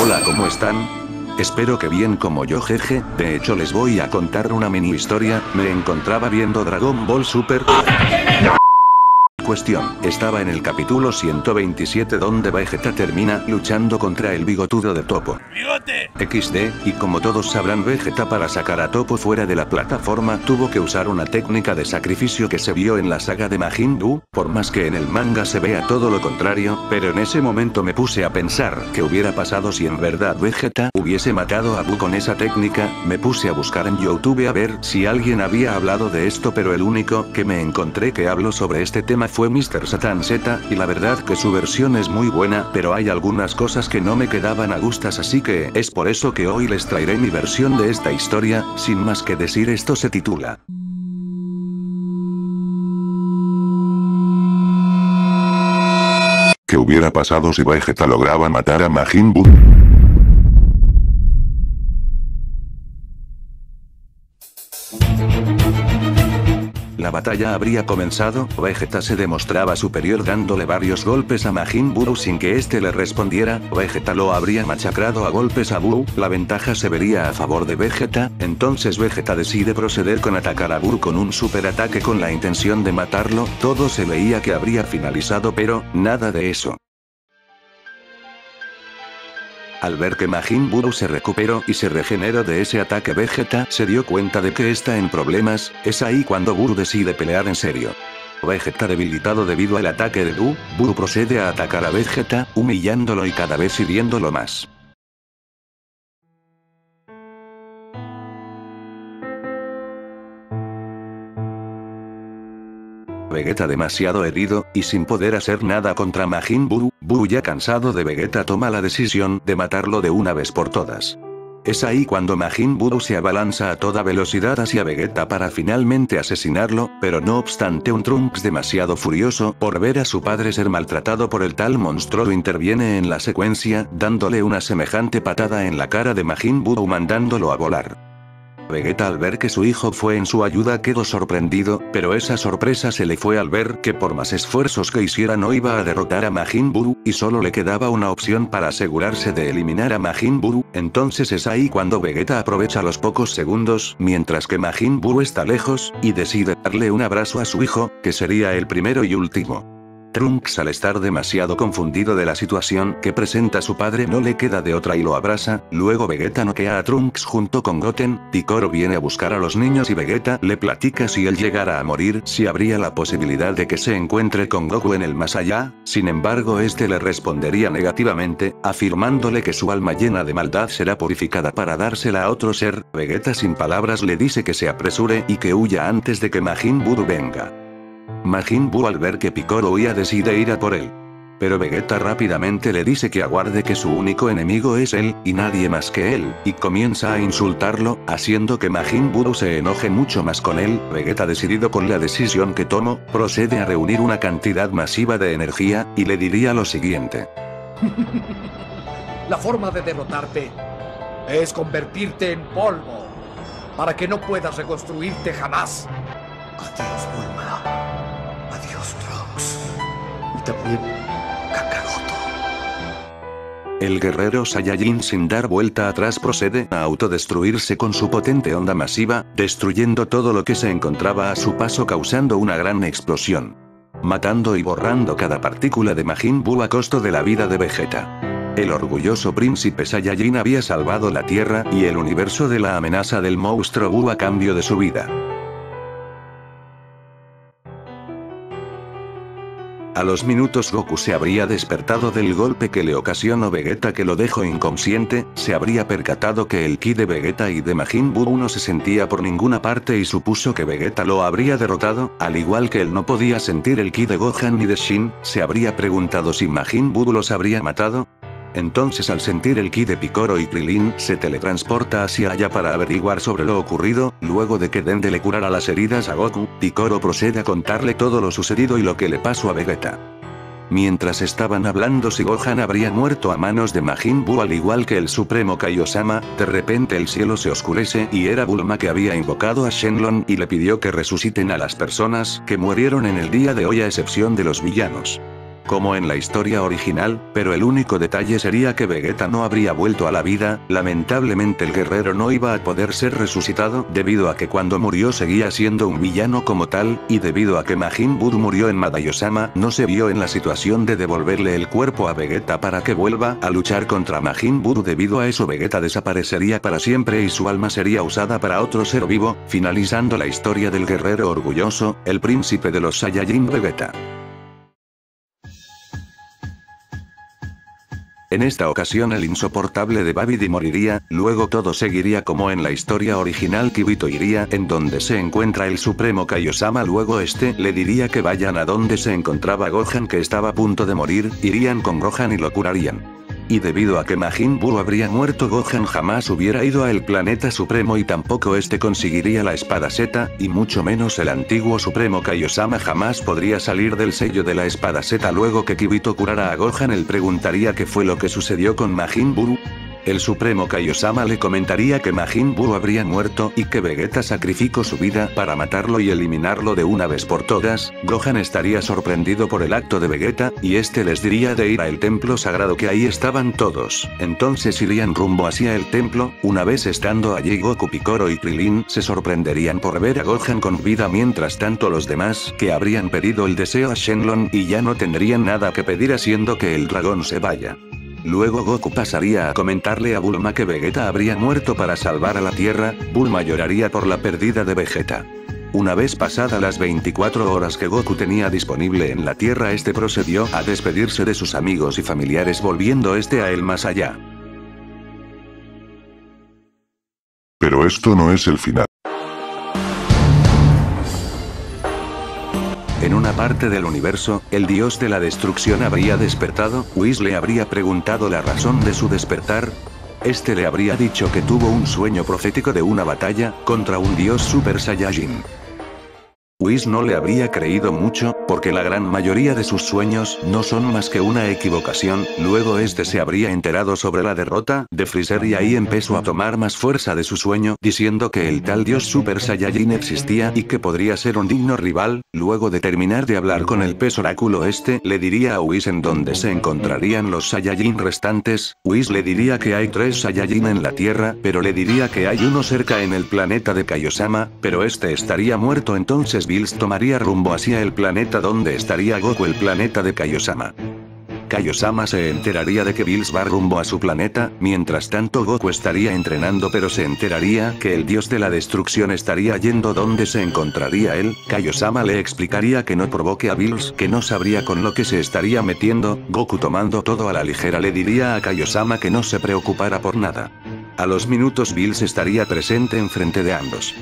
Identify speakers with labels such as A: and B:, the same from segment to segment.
A: Hola, ¿cómo están? Espero que bien como yo, jeje. De hecho les voy a contar una mini historia. Me encontraba viendo Dragon Ball Super. Cuestión, estaba en el capítulo 127 donde Vegeta termina luchando contra el bigotudo de Topo.
B: ¡Bigote!
A: XD, y como todos sabrán, Vegeta para sacar a Topo fuera de la plataforma tuvo que usar una técnica de sacrificio que se vio en la saga de Majin Buu, por más que en el manga se vea todo lo contrario, pero en ese momento me puse a pensar qué hubiera pasado si en verdad Vegeta hubiese matado a Buu con esa técnica. Me puse a buscar en YouTube a ver si alguien había hablado de esto, pero el único que me encontré que habló sobre este tema fue Mr. Satan Z, y la verdad que su versión es muy buena, pero hay algunas cosas que no me quedaban a gustas, así que es por eso que hoy les traeré mi versión de esta historia. Sin más que decir, esto se titula
C: ¿Qué hubiera pasado si Vegeta lograba matar a Majin Buu?
A: La batalla habría comenzado. Vegeta se demostraba superior dándole varios golpes a Majin Buu sin que este le respondiera. Vegeta lo habría machacrado a golpes a Buu. La ventaja se vería a favor de Vegeta. Entonces Vegeta decide proceder con atacar a Buu con un super ataque con la intención de matarlo. Todo se veía que habría finalizado, pero nada de eso. Al ver que Majin Buu se recuperó y se regeneró de ese ataque, Vegeta se dio cuenta de que está en problemas. Es ahí cuando Buu decide pelear en serio. Vegeta debilitado debido al ataque de Buu procede a atacar a Vegeta, humillándolo y cada vez hiriéndolo más. Vegeta demasiado herido, y sin poder hacer nada contra Majin Buu, Buu ya cansado de Vegeta toma la decisión de matarlo de una vez por todas. Es ahí cuando Majin Buu se abalanza a toda velocidad hacia Vegeta para finalmente asesinarlo, pero no obstante un Trunks demasiado furioso por ver a su padre ser maltratado por el tal monstruo interviene en la secuencia, dándole una semejante patada en la cara de Majin Buu mandándolo a volar. Vegeta al ver que su hijo fue en su ayuda quedó sorprendido, pero esa sorpresa se le fue al ver que por más esfuerzos que hiciera no iba a derrotar a Majin Buu, y solo le quedaba una opción para asegurarse de eliminar a Majin Buu. Entonces es ahí cuando Vegeta aprovecha los pocos segundos, mientras que Majin Buu está lejos, y decide darle un abrazo a su hijo, que sería el primero y último. Trunks, al estar demasiado confundido de la situación que presenta su padre, no le queda de otra y lo abraza. Luego Vegeta noquea a Trunks junto con Goten. Picoro viene a buscar a los niños y Vegeta le platica si él llegara a morir, si habría la posibilidad de que se encuentre con Goku en el más allá. Sin embargo, este le respondería negativamente, afirmándole que su alma llena de maldad será purificada para dársela a otro ser. Vegeta sin palabras le dice que se apresure y que huya antes de que Majin Buu venga. Majin Buu al ver que Picoro huía decide ir a por él. Pero Vegeta rápidamente le dice que aguarde, que su único enemigo es él, y nadie más que él, y comienza a insultarlo, haciendo que Majin Buu se enoje mucho más con él. Vegeta, decidido con la decisión que tomó, procede a reunir una cantidad masiva de energía, y le diría lo siguiente.
D: La forma de derrotarte es convertirte en polvo, para que no puedas reconstruirte jamás. Adiós, Bulma. Adiós, Trunks. Y también Kakaroto.
A: El guerrero Saiyajin, sin dar vuelta atrás, procede a autodestruirse con su potente onda masiva, destruyendo todo lo que se encontraba a su paso, causando una gran explosión, matando y borrando cada partícula de Majin Buu a costo de la vida de Vegeta. El orgulloso príncipe Saiyajin había salvado la Tierra y el universo de la amenaza del monstruo Buu a cambio de su vida. A los minutos Goku se habría despertado del golpe que le ocasionó Vegeta, que lo dejó inconsciente. Se habría percatado que el ki de Vegeta y de Majin Buu no se sentía por ninguna parte y supuso que Vegeta lo habría derrotado, al igual que él no podía sentir el ki de Gohan ni de Shin. Se habría preguntado si Majin Buu los habría matado. Entonces, al sentir el ki de Picoro y Krillin, se teletransporta hacia allá para averiguar sobre lo ocurrido. Luego de que Dende le curara las heridas a Goku, Picoro procede a contarle todo lo sucedido y lo que le pasó a Vegeta. Mientras estaban hablando si Gohan habría muerto a manos de Majin Buu al igual que el supremo Kaiosama, de repente el cielo se oscurece y era Bulma que había invocado a Shenlong y le pidió que resuciten a las personas que murieron en el día de hoy, a excepción de los villanos. como en la historia original, pero el único detalle sería que Vegeta no habría vuelto a la vida. Lamentablemente el guerrero no iba a poder ser resucitado debido a que cuando murió seguía siendo un villano como tal, y debido a que Majin Buu murió en Madayosama, no se vio en la situación de devolverle el cuerpo a Vegeta para que vuelva a luchar contra Majin Buu. Debido a eso Vegeta desaparecería para siempre y su alma sería usada para otro ser vivo, finalizando la historia del guerrero orgulloso, el príncipe de los Saiyajin Vegeta. En esta ocasión el insoportable de Babidi moriría, luego todo seguiría como en la historia original. Kibito iría en donde se encuentra el Supremo Kaiosama, luego este le diría que vayan a donde se encontraba Gohan, que estaba a punto de morir, irían con Gohan y lo curarían. Y debido a que Majin Buu habría muerto, Gohan jamás hubiera ido a el planeta supremo y tampoco este conseguiría la espada Z, y mucho menos el antiguo Supremo Kaiosama jamás podría salir del sello de la espada Z. Luego que Kibito curara a Gohan, él preguntaría qué fue lo que sucedió con Majin Buu. El Supremo Kaiosama le comentaría que Majin Buu habría muerto y que Vegeta sacrificó su vida para matarlo y eliminarlo de una vez por todas. Gohan estaría sorprendido por el acto de Vegeta, y este les diría de ir al templo sagrado, que ahí estaban todos. Entonces irían rumbo hacia el templo. Una vez estando allí, Goku, Piccolo y Krillin se sorprenderían por ver a Gohan con vida. Mientras tanto los demás, que habrían pedido el deseo a Shenlong, y ya no tendrían nada que pedir haciendo que el dragón se vaya. Luego Goku pasaría a comentarle a Bulma que Vegeta habría muerto para salvar a la Tierra. Bulma lloraría por la pérdida de Vegeta. Una vez pasadas las 24 horas que Goku tenía disponible en la Tierra, este procedió a despedirse de sus amigos y familiares, volviendo a el más allá.
C: Pero esto no es el final.
A: En una parte del universo, el dios de la destrucción habría despertado. Whis le habría preguntado la razón de su despertar. Este le habría dicho que tuvo un sueño profético de una batalla contra un dios Super Saiyajin. Whis no le habría creído mucho, porque la gran mayoría de sus sueños no son más que una equivocación. Luego este se habría enterado sobre la derrota de Freezer y ahí empezó a tomar más fuerza de su sueño, diciendo que el tal dios Super Saiyajin existía y que podría ser un digno rival. Luego de terminar de hablar con el pez oráculo, este le diría a Whis en dónde se encontrarían los Saiyajin restantes. Whis le diría que hay 3 Saiyajin en la Tierra, pero le diría que hay uno cerca en el planeta de Kaiosama, pero este estaría muerto. Entonces Bills tomaría rumbo hacia el planeta donde estaría Goku, el planeta de Kaiosama. Kaiosama se enteraría de que Bills va rumbo a su planeta. Mientras tanto Goku estaría entrenando, pero se enteraría que el dios de la destrucción estaría yendo donde se encontraría él. Kaiosama le explicaría que no provoque a Bills, que no sabría con lo que se estaría metiendo. Goku, tomando todo a la ligera, le diría a Kaiosama que no se preocupara por nada. A los minutos Bills estaría presente enfrente de ambos.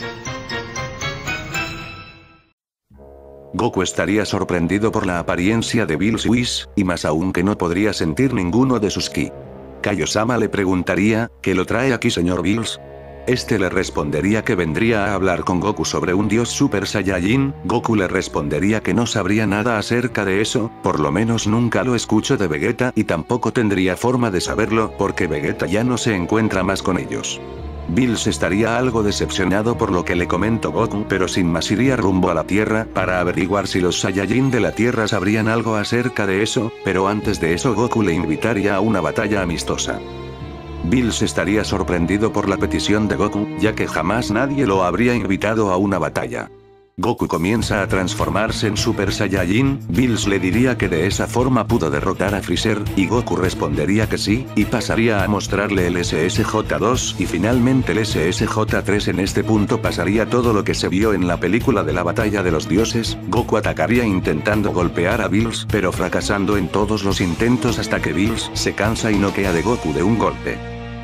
A: Goku estaría sorprendido por la apariencia de Bills y Whis, y más aún que no podría sentir ninguno de sus ki. Kaiosama le preguntaría, ¿qué lo trae aquí, señor Bills? Este le respondería que vendría a hablar con Goku sobre un dios Super Saiyajin. Goku le respondería que no sabría nada acerca de eso, por lo menos nunca lo escuchó de Vegeta y tampoco tendría forma de saberlo porque Vegeta ya no se encuentra más con ellos. Bills estaría algo decepcionado por lo que le comentó Goku, pero sin más iría rumbo a la Tierra para averiguar si los Saiyajin de la Tierra sabrían algo acerca de eso, pero antes de eso Goku le invitaría a una batalla amistosa. Bills estaría sorprendido por la petición de Goku, ya que jamás nadie lo habría invitado a una batalla. Goku comienza a transformarse en Super Saiyajin. Bills le diría que de esa forma pudo derrotar a Freezer, y Goku respondería que sí, y pasaría a mostrarle el SSJ-2 y finalmente el SSJ-3. En este punto pasaría todo lo que se vio en la película de la batalla de los dioses. Goku atacaría intentando golpear a Bills, pero fracasando en todos los intentos hasta que Bills se cansa y noquea de Goku de un golpe.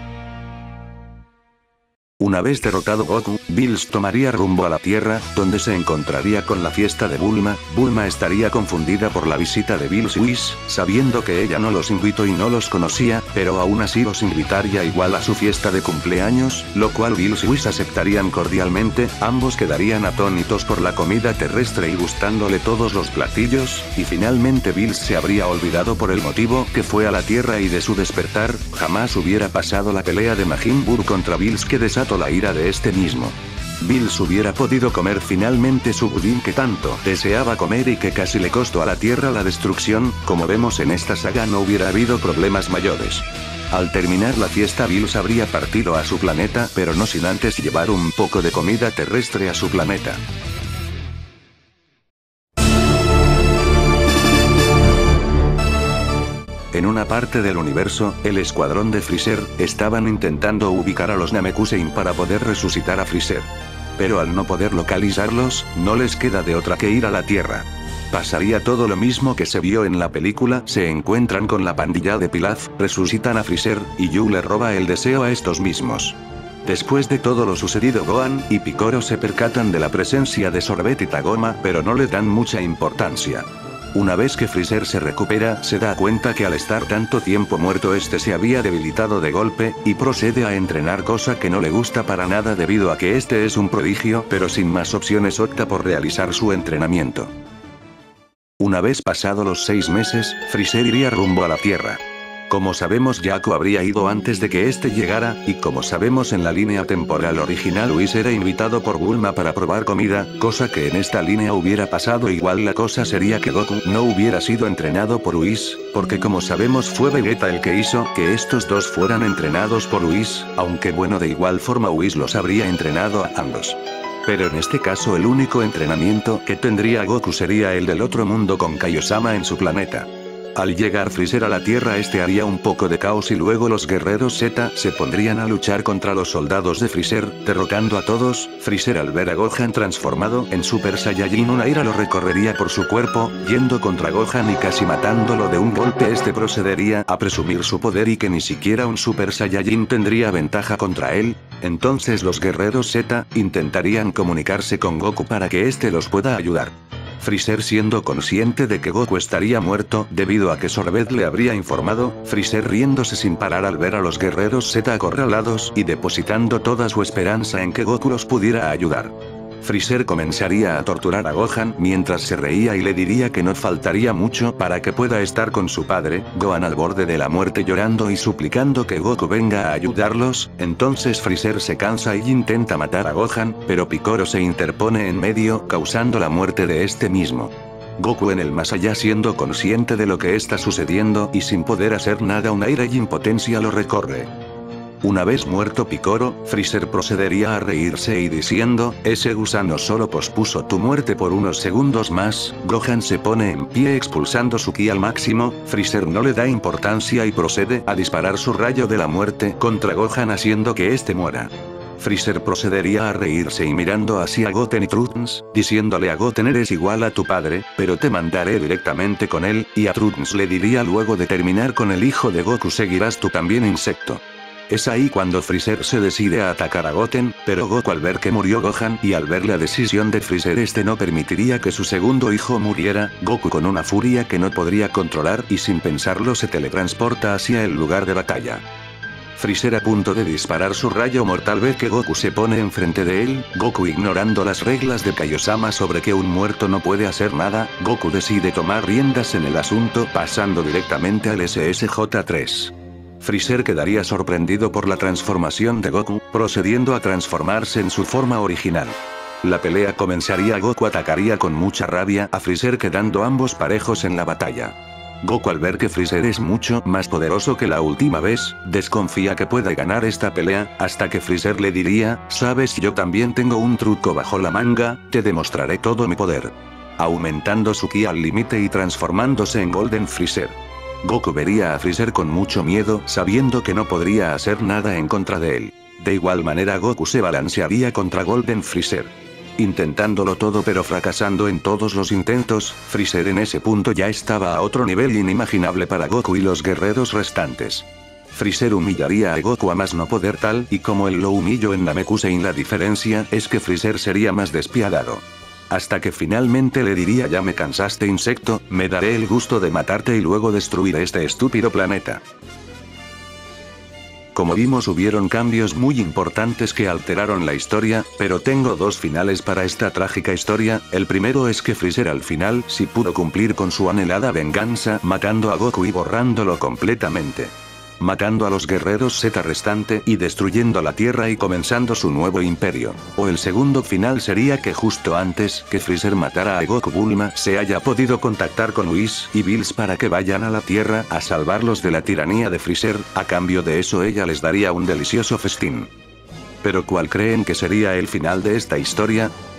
A: Una vez derrotado Goku, Bills tomaría rumbo a la Tierra, donde se encontraría con la fiesta de Bulma. Bulma estaría confundida por la visita de Bills y Whis, sabiendo que ella no los invitó y no los conocía, pero aún así los invitaría igual a su fiesta de cumpleaños, lo cual Bills y Whis aceptarían cordialmente. Ambos quedarían atónitos por la comida terrestre y gustándole todos los platillos, y finalmente Bills se habría olvidado por el motivo que fue a la Tierra y de su despertar, jamás hubiera pasado la pelea de Majin Buu contra Bills que desató la ira de este mismo. Bills hubiera podido comer finalmente su budín que tanto deseaba comer y que casi le costó a la Tierra la destrucción. Como vemos en esta saga, no hubiera habido problemas mayores. Al terminar la fiesta, Bills habría partido a su planeta, pero no sin antes llevar un poco de comida terrestre a su planeta. En una parte del universo, el escuadrón de Freezer estaban intentando ubicar a los Namekusein para poder resucitar a Freezer. Pero al no poder localizarlos, no les queda de otra que ir a la Tierra. Pasaría todo lo mismo que se vio en la película, se encuentran con la pandilla de Pilaf, resucitan a Freezer, y Yu le roba el deseo a estos mismos. Después de todo lo sucedido, Gohan y Piccolo se percatan de la presencia de Sorbet y Tagoma, pero no le dan mucha importancia. Una vez que Freezer se recupera, se da cuenta que al estar tanto tiempo muerto este se había debilitado de golpe, y procede a entrenar, cosa que no le gusta para nada debido a que este es un prodigio, pero sin más opciones opta por realizar su entrenamiento. Una vez pasado los 6 meses, Freezer iría rumbo a la Tierra. Como sabemos, Jaco habría ido antes de que este llegara, y como sabemos en la línea temporal original, Whis era invitado por Bulma para probar comida, cosa que en esta línea hubiera pasado igual. La cosa sería que Goku no hubiera sido entrenado por Whis, porque como sabemos fue Vegeta el que hizo que estos dos fueran entrenados por Whis, aunque bueno, de igual forma Whis los habría entrenado a ambos. Pero en este caso el único entrenamiento que tendría Goku sería el del otro mundo con Kaiosama en su planeta. Al llegar Freezer a la Tierra, este haría un poco de caos y luego los guerreros Z se pondrían a luchar contra los soldados de Freezer, derrotando a todos. Freezer, al ver a Gohan transformado en Super Saiyajin, una ira lo recorrería por su cuerpo, yendo contra Gohan y casi matándolo de un golpe. Este procedería a presumir su poder y que ni siquiera un Super Saiyajin tendría ventaja contra él. Entonces los guerreros Z intentarían comunicarse con Goku para que este los pueda ayudar. Freezer, siendo consciente de que Goku estaría muerto debido a que Sorbet le habría informado, Freezer riéndose sin parar al ver a los guerreros Z acorralados y depositando toda su esperanza en que Goku los pudiera ayudar. Freezer comenzaría a torturar a Gohan mientras se reía y le diría que no faltaría mucho para que pueda estar con su padre. Gohan, al borde de la muerte, llorando y suplicando que Goku venga a ayudarlos. Entonces Freezer se cansa y intenta matar a Gohan, pero Piccolo se interpone en medio, causando la muerte de este mismo. Goku, en el más allá, siendo consciente de lo que está sucediendo y sin poder hacer nada, una ira y impotencia lo recorre. Una vez muerto Piccolo, Freezer procedería a reírse y diciendo: ese gusano solo pospuso tu muerte por unos segundos más. Gohan se pone en pie expulsando su ki al máximo. Freezer no le da importancia y procede a disparar su rayo de la muerte contra Gohan, haciendo que este muera. Freezer procedería a reírse y mirando hacia Goten y Trunks, diciéndole a Goten: eres igual a tu padre, pero te mandaré directamente con él, y a Trunks le diría: luego de terminar con el hijo de Goku seguirás tú también, insecto. Es ahí cuando Freezer se decide a atacar a Goten, pero Goku, al ver que murió Gohan y al ver la decisión de Freezer, este no permitiría que su segundo hijo muriera. Goku, con una furia que no podría controlar y sin pensarlo, se teletransporta hacia el lugar de batalla. Freezer, a punto de disparar su rayo mortal, ve que Goku se pone enfrente de él. Goku, ignorando las reglas de Kaiosama sobre que un muerto no puede hacer nada, Goku decide tomar riendas en el asunto, pasando directamente al SSJ-3. Freezer quedaría sorprendido por la transformación de Goku, procediendo a transformarse en su forma original. La pelea comenzaría. Goku atacaría con mucha rabia a Freezer, quedando ambos parejos en la batalla. Goku, al ver que Freezer es mucho más poderoso que la última vez, desconfía que pueda ganar esta pelea, hasta que Freezer le diría: sabes, yo también tengo un truco bajo la manga, te demostraré todo mi poder. Aumentando su ki al límite y transformándose en Golden Freezer. Goku vería a Freezer con mucho miedo, sabiendo que no podría hacer nada en contra de él. De igual manera, Goku se balancearía contra Golden Freezer. Intentándolo todo pero fracasando en todos los intentos, Freezer en ese punto ya estaba a otro nivel inimaginable para Goku y los guerreros restantes. Freezer humillaría a Goku a más no poder, tal y como él lo humilló en Namekusein. La diferencia es que Freezer sería más despiadado. Hasta que finalmente le diría: ya me cansaste, insecto, me daré el gusto de matarte y luego destruir este estúpido planeta. Como vimos, hubieron cambios muy importantes que alteraron la historia, pero tengo dos finales para esta trágica historia. El primero es que Freezer al final sí pudo cumplir con su anhelada venganza, matando a Goku y borrándolo completamente. matando a los guerreros Z restante y destruyendo la Tierra y comenzando su nuevo imperio. O el segundo final sería que justo antes que Freezer matara a Goku, Bulma se haya podido contactar con Whis y Bills para que vayan a la Tierra a salvarlos de la tiranía de Freezer, a cambio de eso ella les daría un delicioso festín. ¿Pero cuál creen que sería el final de esta historia?